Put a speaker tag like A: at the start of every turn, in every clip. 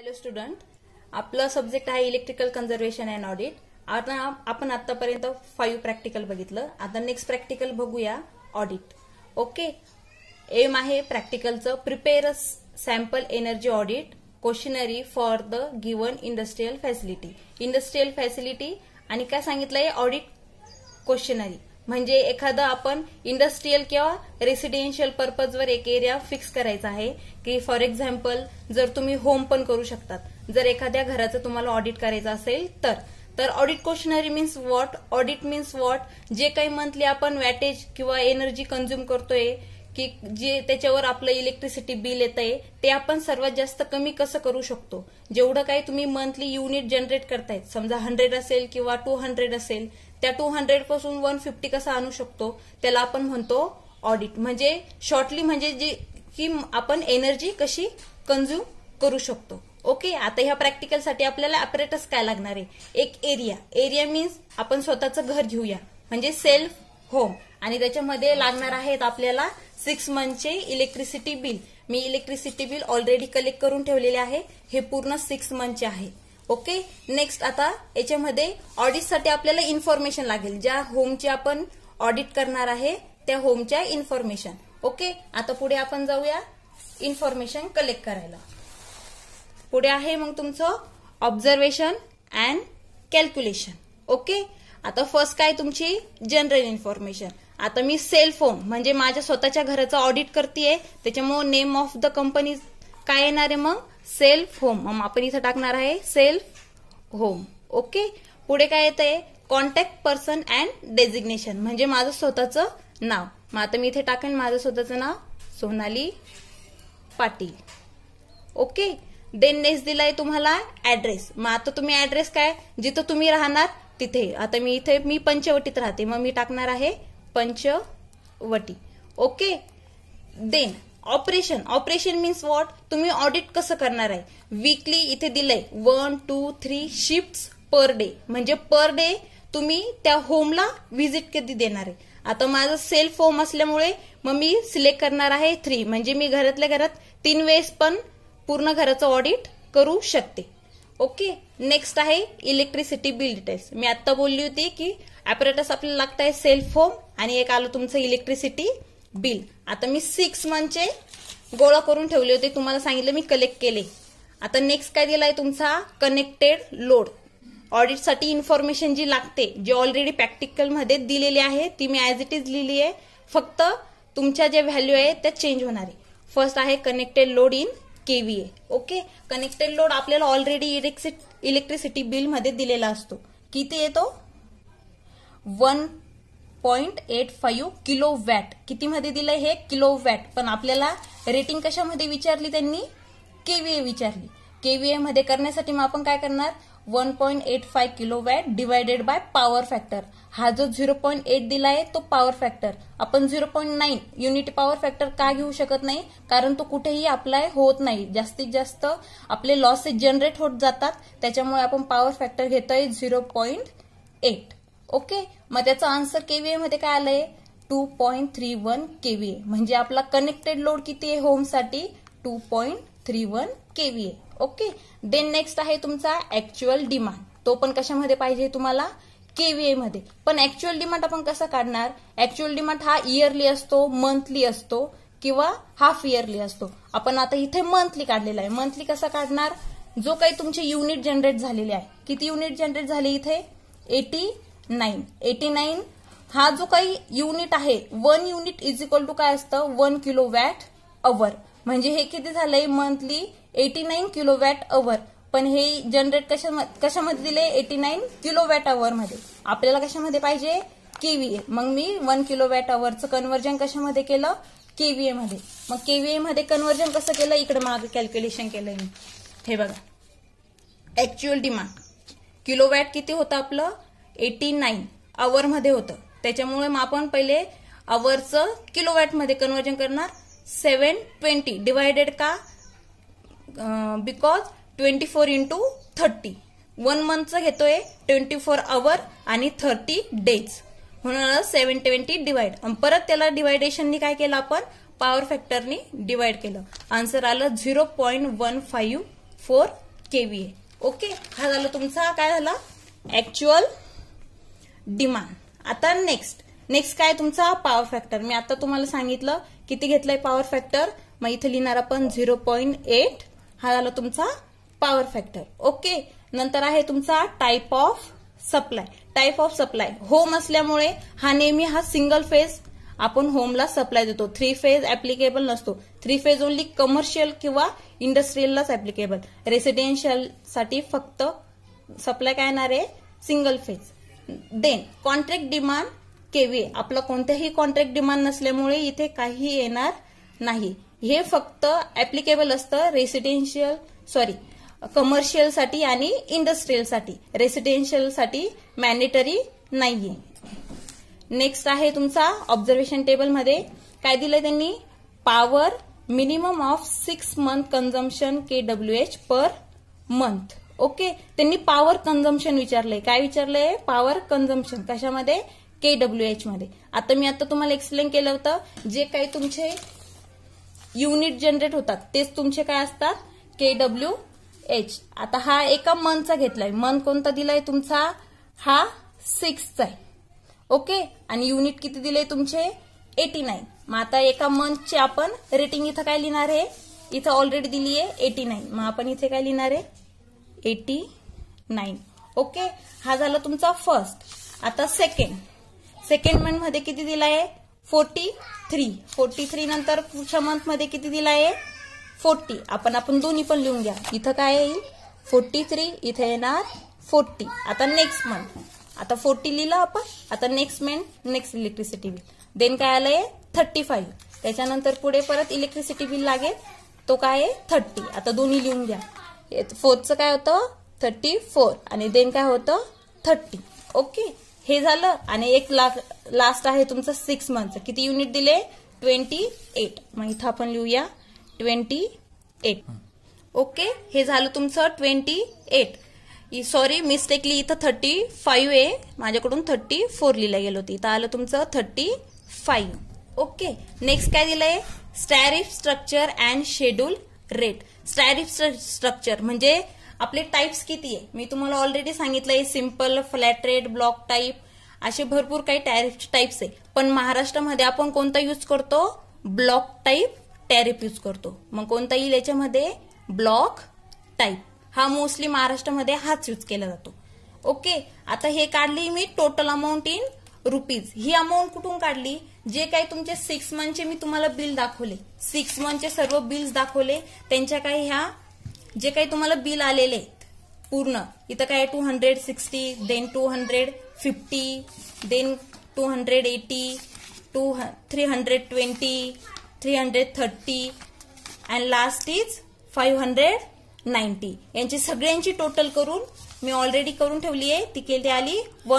A: Hello student, आपला subject आहे electrical conservation and audit. आता आपण आतापर्यंत 5 प्रॅक्टिकल बघितलं. आता नेक्स्ट प्रॅक्टिकल बघूया ऑडिट. ओके, एम आहे प्रॅक्टिकलचं prepare a sample energy audit questionnaire for the given industrial facility. Industrial facility आणि काय सांगितलंय ऑडिट क्वेश्चनरी म्हणजे एखादं आपण इंडस्ट्रियल किंवा रेसिडेन्शियल पर्पजवर एक एरिया फिक्स करायचा आहे की फॉर एक्झाम्पल जर तुम्ही होम पण करू शकतात. जर एखाद्या घराचं तुम्हाला ऑडिट करायचं असेल तर audit questionnaire means what. Audit means what, जे काही मंथली आपण वॅटेज किंवा एनर्जी कंझ्युम करतोय की जे त्याच्यावर आपलं इलेक्ट्रिसिटी बिल येत आहे ते आपण सर्वात जास्त कमी कसं करू शकतो. जेवढं काही तुम्ही मंथली युनिट जनरेट करतायत, समजा 100 असेल किंवा 200 असेल, त्या 200 पासून 150 कसं आणू शकतो त्याला आपण म्हणतो ऑडिट. म्हणजे शॉर्टली म्हणजे जे की आपण एनर्जी कशी कंझ्युम करू शकतो. ओके, आता ह्या प्रॅक्टिकलसाठी आपल्याला ॲपरेटस काय लागणार आहे, एक एरिया मीन्स आपण स्वतःचं घर घेऊया म्हणजे सेल्फ होम, आणि त्याच्यामध्ये लागणार आहेत आपल्याला 6 मंथचे इलेक्ट्रिसिटी बिल. मी इलेक्ट्रिसिटी बिल ऑलरेडी कलेक्ट करून ठेवलेले आहे, हे पूर्ण 6 मंथचे आहे. ओके, नेक्स्ट आता याच्यामध्ये ऑडिटसाठी आपल्याला इन्फॉर्मेशन लागेल, ज्या होमची आपण ऑडिट करणार आहे त्या होमच्या इन्फॉर्मेशन. ओके, आता पुढे आपण जाऊया इन्फॉर्मेशन कलेक्ट करायला. पुढे आहे मग तुमचं ऑब्झर्वेशन अँड कॅल्क्युलेशन. ओके, आता फर्स्ट काय तुमची जनरल इन्फॉर्मेशन. आता मी सेल्फ होम म्हणजे माझ्या स्वतःच्या घराचं ऑडिट करतेय, त्याच्यामुळे नेम ऑफ द कंपनी काय येणार आहे मग सेल्फ होम. मग आपण इथं टाकणार आहे सेल्फ होम. ओके, पुढे काय येतंय कॉन्टॅक्ट पर्सन अँड डेझिग्नेशन म्हणजे माझं स्वतःचं नाव. मग आता मी इथे टाकेन माझं स्वतःचं नाव Sonali Patil. Okay, then next दिलाय तुम्हाला ऍड्रेस. मग आता तुम्ही ऍड्रेस काय जिथं तुम्ही राहणार तिथे. आता मी पंचवटीत राहते, मग मी टाकणार आहे Panchavati. Okay, then operation means what, तुम्ही ऑडिट कसं करणार आहे. वीकली इथे दिलंय 1, 2, 3 शिफ्ट्स पर डे म्हणजे पर डे तुम्ही त्या होमला व्हिजिट कधी देणार आहे. आता माझं सेल्फ होम असल्यामुळे मग मी सिलेक्ट करणार आहे 3 म्हणजे मी घरातल्या घरात 3 वेळेस पण पूर्ण घराचं ऑडिट करू शकते. ओके, नेक्स्ट आहे इलेक्ट्रिसिटी बिल डिटेल्स. मी आता बोलली होती की ॲपरेटस आपल्याला लागत आहे सेल्फ होम आणि एक आलं तुमचं इलेक्ट्रिसिटी बिल. आता मी 6 मंथचे गोळा करून ठेवले होते, तुम्हाला सांगितलं मी कलेक्ट केले. आता नेक्स्ट काय दिलाय तुमचा कनेक्टेड लोड. ऑडिटसाठी इन्फॉर्मेशन जी लागते जे ऑलरेडी प्रॅक्टिकल मध्ये दिलेली आहे ती मी ऍज इट इज लिहिली आहे, फक्त तुमच्या ज्या व्हॅल्यू आहे त्या चेंज होणार आहे. फर्स्ट आहे connected load in KVA. Okay, connected load आपल्याला ऑलरेडी इलेक्ट्रिसिटी बिल मध्ये दिलेला असतो. किती येतो 1.85 किलोवॅट. किती मध्ये दिलंय हे किलोवॅट, पण आपल्याला रेटिंग कशामध्ये विचारली त्यांनी केव्हीए विचारली. केव्हीए मध्ये करण्यासाठी मग आपण काय करणार 1.85 kilowatt divided by power factor. हा जो 0.8 दिलाय तो पॉवर फॅक्टर. आपण 0.9 युनिट पॉवर फॅक्टर का घेऊ शकत नाही, कारण तो कुठेही अप्लाय होत नाही. जास्तीत जास्त आपले लॉसेस जनरेट होत जातात, त्याच्यामुळे आपण पॉवर फॅक्टर घेतोय 0.8. ओके, मग त्याचा आन्सर केव्हीए मध्ये काय आलंय 2.31 केव्हीए म्हणजे आपला कनेक्टेड लोड किती आहे होमसाठी 2.31 केव्हीए. ओके, देन नेक्स्ट आहे तुमचा ऍक्च्युअल डिमांड. तो पण कशामध्ये पाहिजे तुम्हाला केव्हीए मध्ये. पण ऍक्च्युअल डिमांड आपण कसं काढणार. ऍक्च्युअल डिमांड हा इयरली असतो, मंथली असतो किंवा हाफ इयरली असतो. आपण आता इथे मंथली काढलेला आहे. मंथली कसा काढणार, जो काही तुमचे युनिट जनरेट झालेले आहे. किती युनिट जनरेट झाले इथे 89. हा जो काही युनिट आहे 1 युनिट इज इक्वल टू काय असतं 1 किलोवॅट अवर. म्हणजे हे किती झालंय मंथली 89 किलोवॅट अवर. पण हे जनरेट कशामध्ये दिले 89 किलोवॅट अवर मध्ये. आपल्याला कशामध्ये पाहिजे केव्हीए. मग मी 1 किलोवॅट अवरचं कन्व्हर्जन कशामध्ये केलं केव्हीए मध्ये. मग केव्हीए मध्ये कन्व्हर्जन कसं केलं इकडे मागे कॅल्क्युलेशन केलंय मी. हे बघा ऍक्च्युअल डिमांड किलोवॅट किती होतं आपलं 89 अवर मध्ये होतं, त्याच्यामुळे मग आपण पहिले अवरचं किलोवॅट मध्ये कन्व्हर्जन करणार 720 डिवायडेड का बिकॉज 24 into 30. 1 मंथचं घेतोय 24 आवर आणि 30 डेज म्हणून 720 डिवाइड. परत त्याला डिवायडेशननी काय केलं आपण पॉवर फॅक्टरनी डिवाइड केलं. आन्सर आलं 0.154 केव्हीए. ओके, हा झाला तुमचा काय झाला ऍक्च्युअल डिमांड. आता नेक्स्ट काय तुमचा पॉवर फॅक्टर. मी आता तुम्हाला सांगितलं किती घेतलंय पॉवर फॅक्टर, मग इथे लिहिणार आपण 0.8. हा झाला तुमचा पॉवर फॅक्टर. ओके, नंतर आहे तुमचा type of supply. Type of supply home असल्यामुळे हा नेहमी हा सिंगल फेज आपण होमला सप्लाय देतो. 3 फेज ऍप्लिकेबल नसतो. 3 फेज ओनली कमर्शियल किंवा इंडस्ट्रीयललाच ऍप्लिकेबल. रेसिडेन्शियल साठी फक्त सप्लाय काय येणार आहे single phase. Then contract demand KVA. आपलं कोणत्याही कॉन्ट्रॅक्ट डिमांड नसल्यामुळे इथे काही येणार नाही. हे फक्त ऍप्लिकेबल असतं कमर्शियल साठी आणि इंडस्ट्रीयल साठी. रेसिडेन्शियल साठी मॅन्डेटरी नाहीये. नेक्स्ट आहे तुमचा ऑब्झर्वेशन टेबल मध्ये काय दिलंय त्यांनी, power minimum of 6 month consumption KWH per month. Okay, त्यांनी पॉवर कन्झम्पशन विचारलंय. काय विचारलंय, पॉवर कन्झम्पशन कशामध्ये, KWH मध्ये. आता मी तुम्हाला एक्सप्लेन केलं होतं, जे काही तुमचे युनिट जनरेट होतात तेच तुमचे काय असतात KWH. आता हा एका मंथचा घेतलाय. मंथ कोणता दिलाय तुमचा, हा 6चा आहे. ओके, आणि युनिट किती दिले तुमचे 89. मग आता एका मंथचे आपण रेटिंग इथं काय लिहिणार आहे, इथं ऑलरेडी दिली आहे 89. मग आपण इथे काय लिहिणार आहे 89. ओके, हा झाला तुमचा फर्स्ट. आता सेकंड मंथ मध्ये किती दिलाय 43. नंतर पुढच्या मंथ मध्ये किती दिलाय 40. आपण दोन्ही पण लिहून घ्या. इथं काय येईल 43, इथे येणार 40. आता नेक्स्ट मंथ, आता 40 लिहिलं आपण. आता नेक्स्ट इलेक्ट्रिसिटी बिल. देन काय आलंय 35. त्याच्यानंतर पुढे परत इलेक्ट्रिसिटी बिल लागेल, तो काय आहे 30. आता दोन्ही लिहून घ्या. फोर्थचं काय होतं 34 आणि देन काय होतं 30. ओके, हे झालं. आणि एक लास्ट आहे तुमचं 6 मंथचं. किती युनिट दिले 28. मग इथं आपण लिहूया 28. ओके, हे झालं तुमचं 28. सॉरी, मिस्टेकली इथं 35 आहे, माझ्याकडून 34 लिहिलं गेलं होतं. इथं आलं तुमचं 35. ओके, नेक्स्ट काय दिलंय, tariff structure and schedule rate. Tariff structure म्हणजे आपले टाइप्स किती आहे, मी तुम्हाला ऑलरेडी सांगितलंय. Simple, flat rate, block type, असे भरपूर काही टॅरिफ टाइप्स आहे. पण महाराष्ट्रामध्ये आपण कोणता यूज करतो, ब्लॉक टाईप टॅरिफ यूज करतो. मग कोणता येईल याच्यामध्ये, ब्लॉक टाईप. हा मोस्टली महाराष्ट्रामध्ये हाच यूज केला जातो. ओके, आता हे काढली मी टोटल अमाऊंट इन रुपीज. ही अमाऊंट कुठून काढली, जे काही तुमचे 6 मंथचे मी तुम्हाला बिल दाखवले, 6 मंथचे सर्व बिल्स दाखवले, त्यांच्या काही ह्या जे काही तुम्हाला बिल आलेले पूर्ण, इथं काय 260, then 250, then 280, 320, 330 and last is 590. यांची सगळ्यांची टोटल करून मी ऑलरेडी करून ठेवली आहे. ती केली आली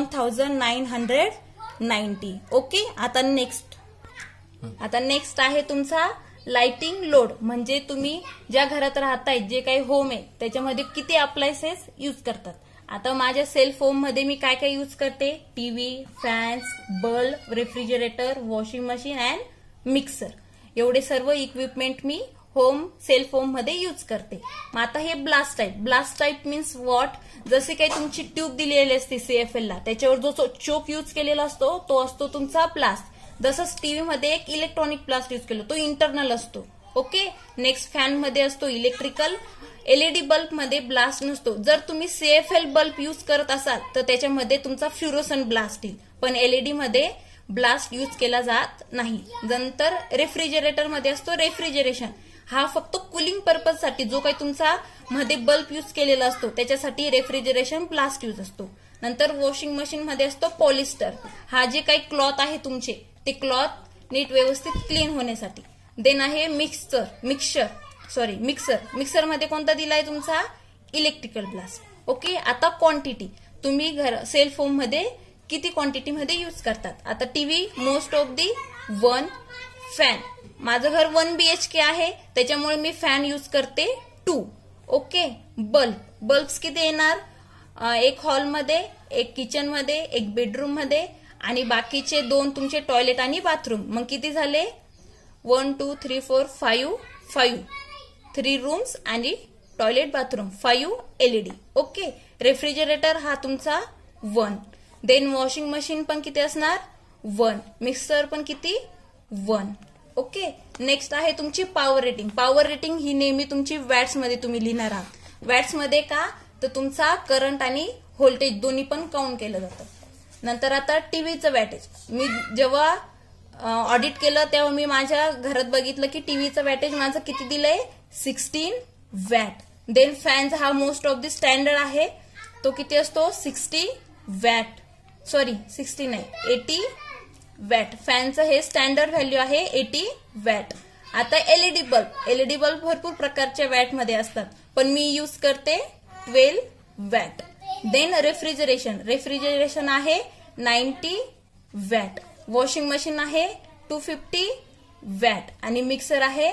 A: 1990. ओके, आता नेक्स्ट आहे तुमचा लाइटिंग लोड. म्हणजे तुम्ही ज्या घरात राहताय, जे काही होम आहे त्याच्यामध्ये किती अप्लायन्सेस यूज करतात. आता माझ्या सेल्फ होम मध्ये मी काय काय यूज करते, TV, fans, bulb, refrigerator, washing machine and mixer. एवढे सर्व इक्विपमेंट मी सेल्फ होम मध्ये यूज करते. मग आता हे ब्लास्ट टाईप मीन्स व्हॉट, जसे काही तुमची ट्यूब दिलेली असते CFL ला, त्याच्यावर जो चोक यूज केलेला असतो तो असतो तुमचा ब्लास्ट. जसंच टीव्ही मध्ये एक इलेक्ट्रॉनिक ब्लास्ट यूज केला, तो इंटरनल असतो. ओके, नेक्स्ट फॅन मध्ये असतो इलेक्ट्रिकल. LED बल्ब मध्ये ब्लास्ट नसतो. जर तुम्ही CFL बल्ब यूज करत असाल तर त्याच्यामध्ये तुमचा फ्युरोसन ब्लास्ट येईल, पण LED मध्ये ब्लास्ट यूज केला जात नाही. नंतर रेफ्रिजरेटर मध्ये असतो रेफ्रिजरेशन. हा फक्त कुलिंग पर्पज साठी, जो काही तुमचा मध्ये बल्ब यूज केलेला असतो त्याच्यासाठी रेफ्रिजरेशन ब्लास्ट यूज असतो. नंतर वॉशिंग मशीन मध्ये असतो पॉलिस्टर. हा जे काही क्लॉथ आहे तुमचे, ते क्लॉथ नीट व्यवस्थित क्लीन होण्यासाठी. देन आहे मिक्सर मध्ये कोणता दिलाय तुमचा, इलेक्ट्रिकल ब्लास्ट. ओके, आता क्वांटिटी तुम्ही सेल्फ होम मध्ये किती क्वांटिटी मध्ये यूज करतात. आता TV most of the 1. Fan, माझं घर 1 BHK आहे, त्याच्यामुळे मी फॅन यूज करते 2. ओके, बल्ब्स किती येणार, एक हॉलमध्ये, एक किचन मध्ये, एक बेडरूम मध्ये आणि बाकीचे 2 तुमचे टॉयलेट आणि बाथरूम. मग किती झाले 1 2 3 4 5 3 रूम्स आणि toilet bathroom 5 LED. Okay. Refrigerator हा तुमचा 1. देन वॉशिंग मशीन पण किती असणार 1. मिक्सर पण किती 1. ओके. नेक्स्ट आहे तुमची पॉवर रेटिंग. पॉवर रेटिंग ही नेहमी तुमची वॅट्स मध्ये तुम्ही लिहिणार आहात. वॅट्स मध्ये का तर तुमचा करंट आणि व्होल्टेज दोन्ही पण काउंट केलं जातं. नंतर आता टीव्हीचं वॅटेज. मी जेव्हा ऑडिट केलं तेव्हा मी माझ्या घरात बघितलं की टीव्हीचं वॅटेज माझं किती दिलंय 16 वॅट. देन फॅन्स हा मोस्ट ऑफ द स्टँडर्ड आहे, तो किती असतो 60 वॅट. सॉरी 60 नाही 80 वॅट. फॅनचं हे स्टँडर्ड व्हॅल्यू आहे 80 वॅट. आता एलईडी बल्ब भरपूर प्रकारच्या वॅट मध्ये असतात, पण मी यूज करते 12 वॅट. देन रेफ्रिजरेशन आहे 90 वॅट. वॉशिंग मशीन आहे 250 वॅट आणि मिक्सर आहे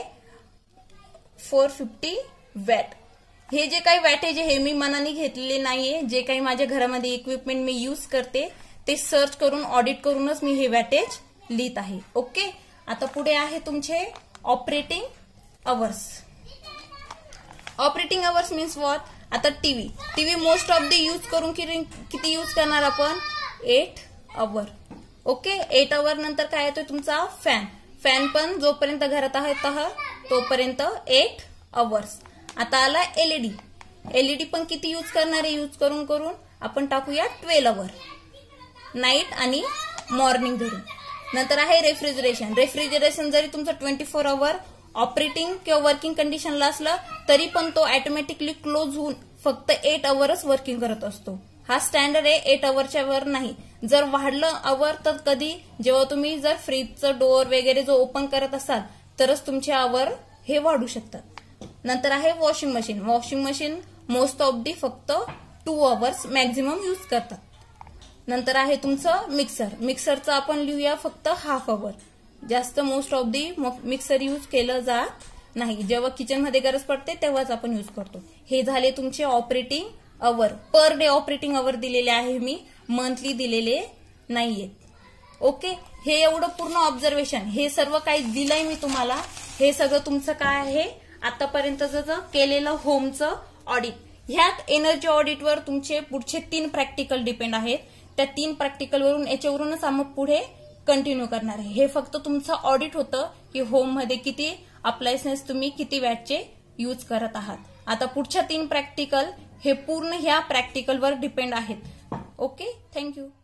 A: 450 वॅट. हे जे काही वॅटेज आहे हे मी मनाने घेतलेले नाहीये. जे काही माझ्या घरामध्ये इक्विपमेंट मी यूज करते ते सर्च करून ऑडिट करूनच मी हे वॅटेज लिहित आहे. ओके. आता पुढे आहे तुमचे operating hours. Operating hours means what. आता TV most of the use करून किती यूज करणार आपण 8 अवर. ओके. 8 अवर नंतर काय येतोय तुमचा फॅन पण जोपर्यंत घरात आहे तोपर्यंत 8 अवर्स. आता आला एलईडी पण किती यूज करणार आहे, यूज करून आपण टाकूया 12 अवर नाईट आणि मॉर्निंग धरून. नंतर आहे रेफ्रिजरेशन जरी तुमचं 24 अवर ऑपरेटिंग किंवा वर्किंग कंडिशनला असलं तरी पण तो ऑटोमॅटिकली क्लोज होऊन फक्त 8 अवरच वर्किंग करत असतो. हा स्टँडर्ड आहे, 8 अवरच्या वर नाही. जर वाढलं अवर तर कधी जेव्हा तुम्ही जर फ्रीजचं डोअर वगैरे जो ओपन करत असाल तरच तुमचे अवर हे वाढू शकतात. नंतर आहे washing machine most of the फक्त 2 अवर्स मॅक्झिमम यूज करतात. नंतर आहे तुमचं मिक्सरचं आपण लिहूया फक्त हाफ अवर. जास्त most of the mixer use केलं जात नाही. जेव्हा किचन मध्ये गरज पडते तेव्हाच आपण यूज करतो. हे झाले तुमचे operating hour. Per day operating hour दिलेले आहे मी, मंथली दिलेले नाहीये. ओके. हे एवढं पूर्ण ऑब्झर्वेशन हे सर्व काही दिलंय मी तुम्हाला. हे सगळं तुमचं काय आहे आतापर्यंतचं केलेलं होमचं ऑडिट. ह्यात एनर्जी ऑडिटवर तुमचे पुढचे 3 प्रॅक्टिकल डिपेंड आहेत. त्या 3 प्रॅक्टिकल वरून याच्यावरूनच आम्ही पुढे कंटिन्यू करणार आहे. हे फक्त तुमचं ऑडिट होतं की होम मध्ये किती अप्लायन्सेस तुम्ही किती वॅटचे यूज करत आहात. आता पुढच्या 3 प्रॅक्टिकल हे पूर्ण ह्या प्रॅक्टिकलवर डिपेंड आहेत. ओके. थँक्यू.